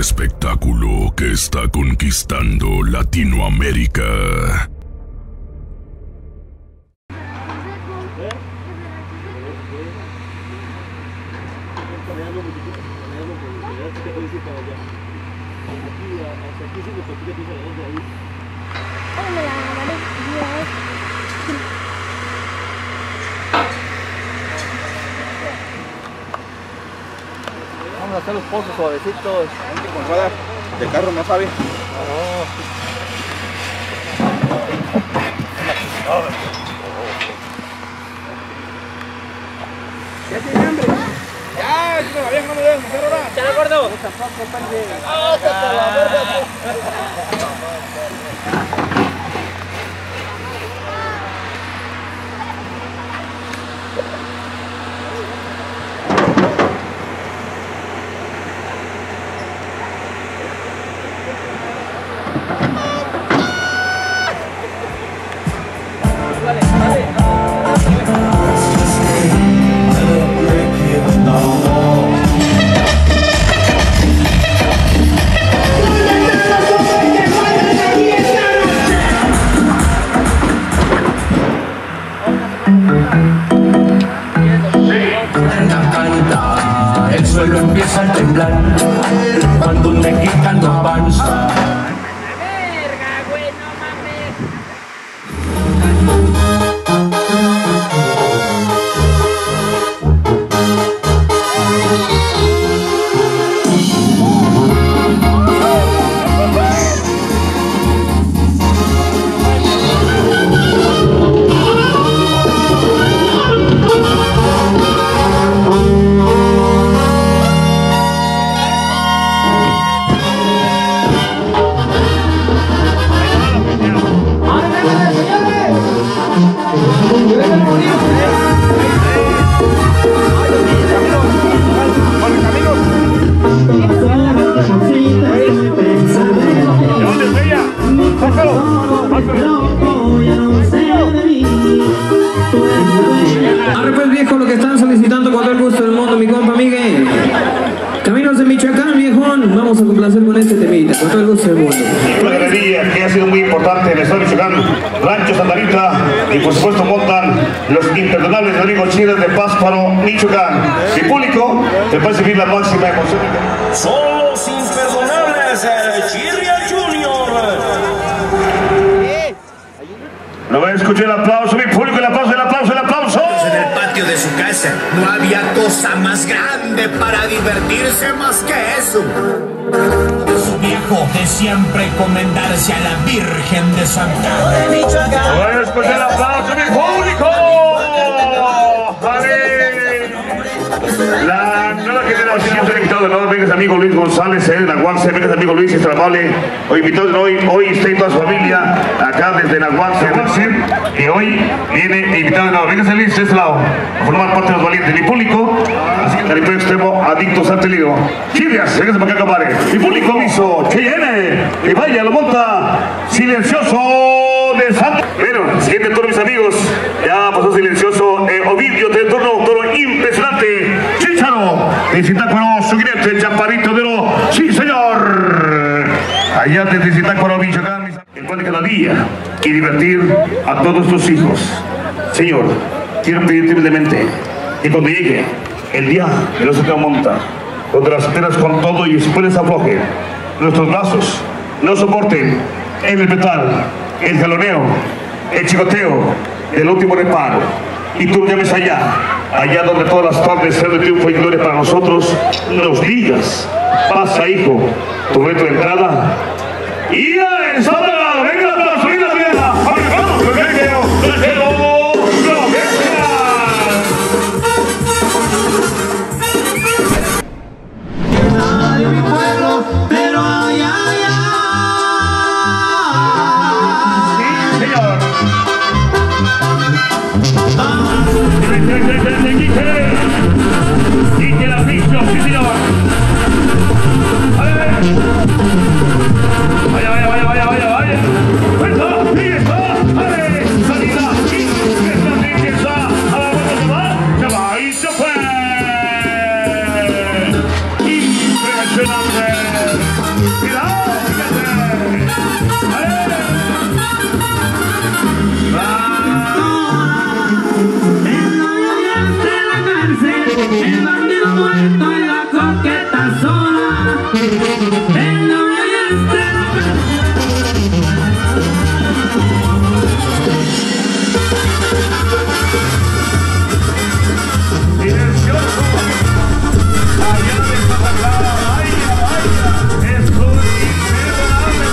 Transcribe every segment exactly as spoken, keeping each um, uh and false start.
espectáculo que está conquistando Latinoamérica. Vamos a hacer los pozos suavecitos. Con ruedas de carro, no sabe. Oh. ¿Ya tiene hambre? Ya, no me viejo, no me deben hacer ahora. ¿Ya lo gordo? No, tampoco, padre. ¡Ah, hasta la verga! El suelo empieza a temblar cuando un mexicano avanza. Verga, güey, no mames. Ahora pues viejo, lo que están solicitando con todo el gusto del mundo, mi compa Miguel. Caminos de Michoacán, viejón, vamos a complacer con este temita, con todo el gusto del mundo. Una galería que ha sido muy importante en el estado de Michoacán, Rancho Santa Rita, y por supuesto montan los imperdonables amigos chiles de Pátzcuaro, Michoacán. Mi público te puede servir la máxima emoción. Son los imperdonables, el Chirria Junior. No voy a escuchar el aplauso, mi público, el aplauso, el aplauso, el aplauso. En el patio de su casa no había cosa más grande para divertirse más que eso. Su viejo de siempre encomendarse a la Virgen de Santa Michoacán. No voy a escuchar el aplauso, mi público. La nueva generación nos ha invitado de nuevo, venga amigo Luis González, eh, Nahuatl, venga amigo Luis, es amable. Hoy invitado de hoy, hoy está y toda su familia acá desde Nahuatl, y hoy viene invitado de nuevo, venga Luis de este lado, a formar parte de los valientes. Mi público, así que territorio extremo, adictos al peligro. Chirias, venga para acá, compadre. Mi público aviso, Cheyenne, y vaya, lo monta, silencioso de Santa. Bueno, siguiente turno, mis amigos, ya pasó silencioso, eh, Ovidio de turno, toro impresionante, Chicharo, de Zitácuaro, su jinete, Chaparrito de oro, sí señor, allá desde Zitácuaro, Michoacán, el cual de cada día, y divertir a todos tus hijos. Señor, quiero pedirte humildemente que cuando llegue el día de los que monta, donde las telas con todo y después aflojen, nuestros brazos no soporten en el metal, el jaloneo, el chicoteo, el último reparo, y tú llames allá, allá donde todas las tardes sean de triunfo y gloria para nosotros, nos digas, pasa hijo, tu reto de entrada, y a esa hora, venga la aplauso, venga la tierra, vamos, pequeño, tercero, De mi pueblo, pero ay, ay, ay. Sí, señor. Quique la piso, sí, señor. A ver. Vaya, vaya, vaya, vaya, vaya, vaya. El bandido muerto y la coqueta sola. El novio ya está en la silencioso, allá de Santa Clara, vaya, vaya, es un imperdonable.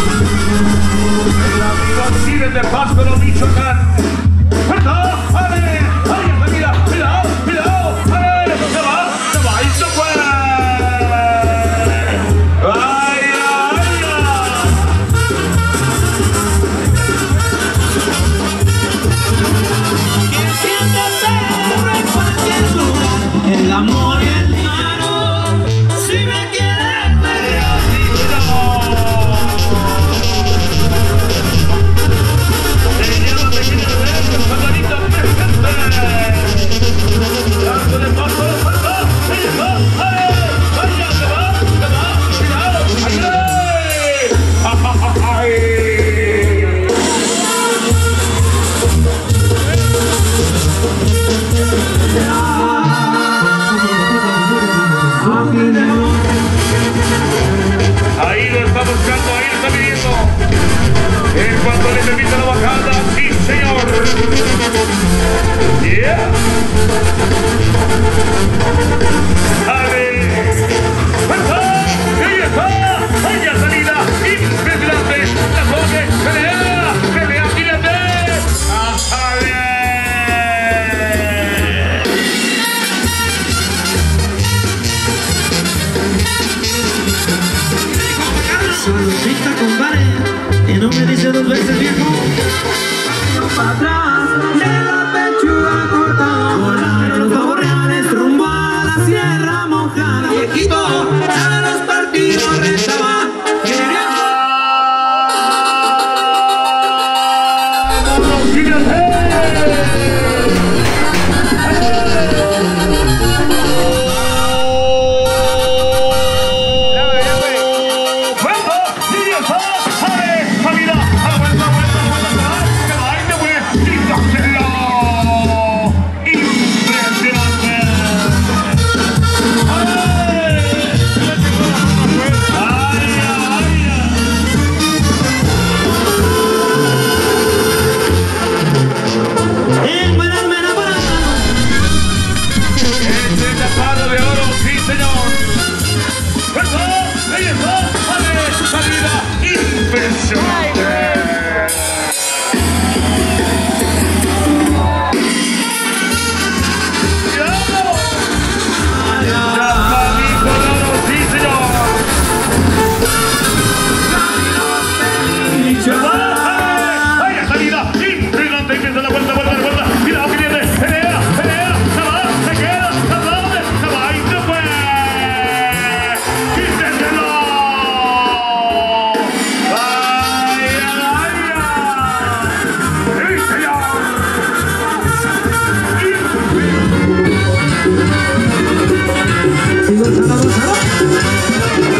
El amigo Aquiles de Pátzcuaro, Michoacán. ¡Fuerza! ¡Ale! ¡Ay, mira! ¡Cuidado! ¡Cuidado! ¡Ale! ¡Se va! ¡Se va! ¡Y se fue! ¡Vaya! ¡Vaya! que siente perro en cualquier lugar. El amor y el dinero, si me quieres ver así. Se llama Pequeña Verde, Pajarita presente. Largo de paso, ¡fuerza! ¡Ahí está! ¡Ay! ¡Vaya! ¡Se va! ¡Se va! ¡Cuidado! ¡Ay! ¡Ja, ja, ja, ja! Ahí lo está buscando, ahí lo está pidiendo. En cuanto le permite la bajada, sí señor. Yeah. A ver. ¡Fuerza! ¡Ahí está! ¡Vaya salida! ¡Impresionante! ¡La coge! ¡Pelea! ¡Pelea! ¡Tírate! ¡A ver! Saludita, compadre, y no me dice dos veces viejo. Para atrás, de la pechuga cortada, volaron los pavos reales rumbo a la sierra mojada. Viejito, a los partidos restaba. ¡Vamos!